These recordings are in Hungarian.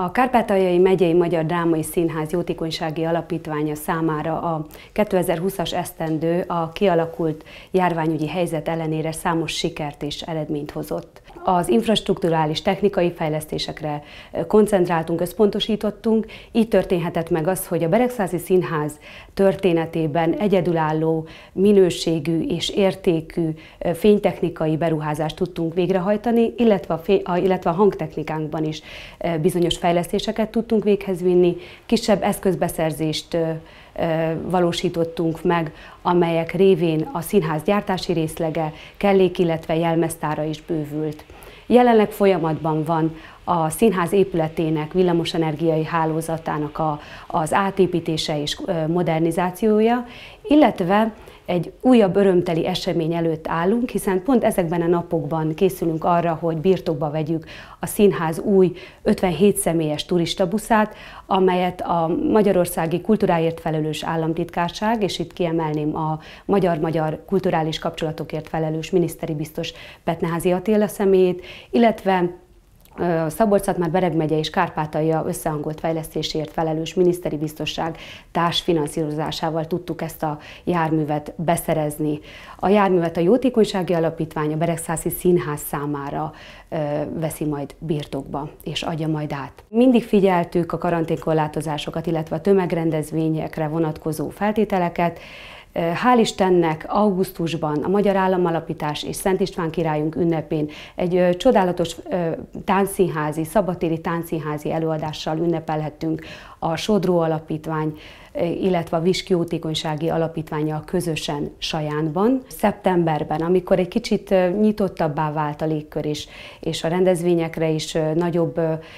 A Kárpátaljai Megyei Magyar Drámai Színház Jótékonysági Alapítványa számára a 2020-as esztendő a kialakult járványügyi helyzet ellenére számos sikert és eredményt hozott. Az infrastrukturális technikai fejlesztésekre koncentráltunk, összpontosítottunk, így történhetett meg az, hogy a Beregszázi Színház történetében egyedülálló minőségű és értékű fénytechnikai beruházást tudtunk végrehajtani, illetve a hangtechnikánkban is bizonyos fejlesztéseket tudtunk véghez vinni, kisebb eszközbeszerzést valósítottunk meg, amelyek révén a színház gyártási részlege, kellék, illetve jelmeztára is bővült. Jelenleg folyamatban van a színház épületének, villamosenergiai hálózatának az átépítése és modernizációja, illetve egy újabb örömteli esemény előtt állunk, hiszen pont ezekben a napokban készülünk arra, hogy birtokba vegyük a színház új 57 személyes turistabuszát, amelyet a Magyarországi Kultúráért felelős államtitkárság, és itt kiemelném a magyar-magyar kulturális kapcsolatokért felelős miniszteri biztos Petneházy Attila személyét, illetve Szabolcs-Szatmár-Bereg megye és Kárpátalja összehangolt fejlesztéséért felelős miniszteri biztosság társfinanszírozásával tudtuk ezt a járművet beszerezni. A járművet a Jótékonysági Alapítvány a Beregszázi Színház számára veszi majd birtokba, és adja majd át. Mindig figyeltük a karanténkorlátozásokat, illetve a tömegrendezvényekre vonatkozó feltételeket. Hál' Istennek augusztusban a Magyar Államalapítás és Szent István királyunk ünnepén egy csodálatos táncszínházi, szabadtéri táncszínházi előadással ünnepelhettünk a Sodró Alapítvány, illetve a Viski Jótékonysági Alapítványa közösen Sajánban. Szeptemberben, amikor egy kicsit nyitottabbá vált a légkör és a rendezvényekre is nagyobb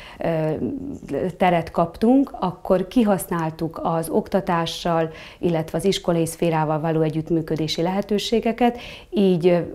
teret kaptunk, akkor kihasználtuk az oktatással, illetve az iskolai szférával való együttműködési lehetőségeket, így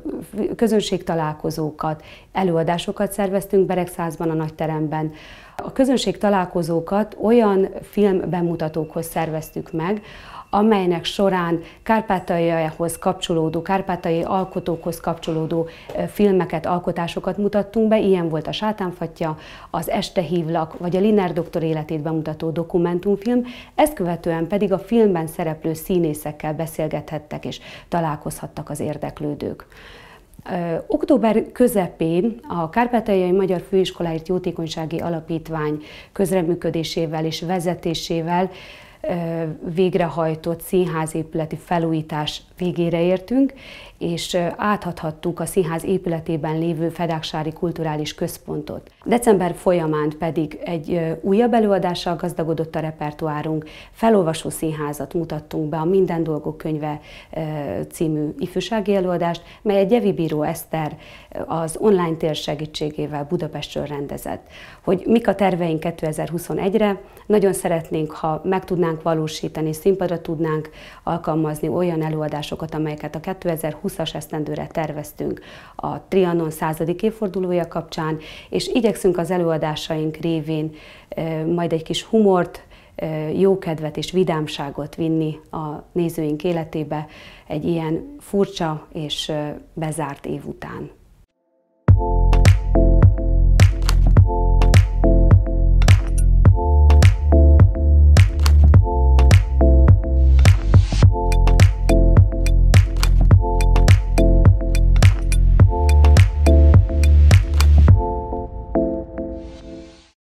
közönségtalálkozókat, előadásokat szerveztünk Beregszázban, a nagyteremben. A közönségtalálkozókat olyan filmbemutatókhoz szerveztük meg, amelynek során Kárpátaljához kapcsolódó, kárpátaljai alkotókhoz kapcsolódó filmeket, alkotásokat mutattunk be. Ilyen volt a Sátánfatja, az Este hívlak, vagy a Linner doktor életét bemutató dokumentumfilm. Ezt követően pedig a filmben szereplő színészekkel beszélgethettek és találkozhattak az érdeklődők. Október közepén a Kárpátaljai Magyar Főiskoláért Jótékonysági Alapítvány közreműködésével és vezetésével végrehajtott színházépületi felújítás végére értünk, és átadhattuk a színház épületében lévő Fedáksári Kulturális Központot. December folyamán pedig egy újabb előadással gazdagodott a repertoárunk, felolvasó színházat mutattunk be, a Minden dolgok könyve című ifjúsági előadást, melyet Gyevi Bíró Eszter az online tér segítségével Budapestről rendezett. Hogy mik a terveink 2021-re, nagyon szeretnénk, ha meg tudnánk valósítani, színpadra tudnánk alkalmazni olyan előadásokat, amelyeket a 2020-as esztendőre terveztünk a Trianon 100. évfordulója kapcsán, és igyekszünk az előadásaink révén majd egy kis humort, jókedvet és vidámságot vinni a nézőink életébe egy ilyen furcsa és bezárt év után.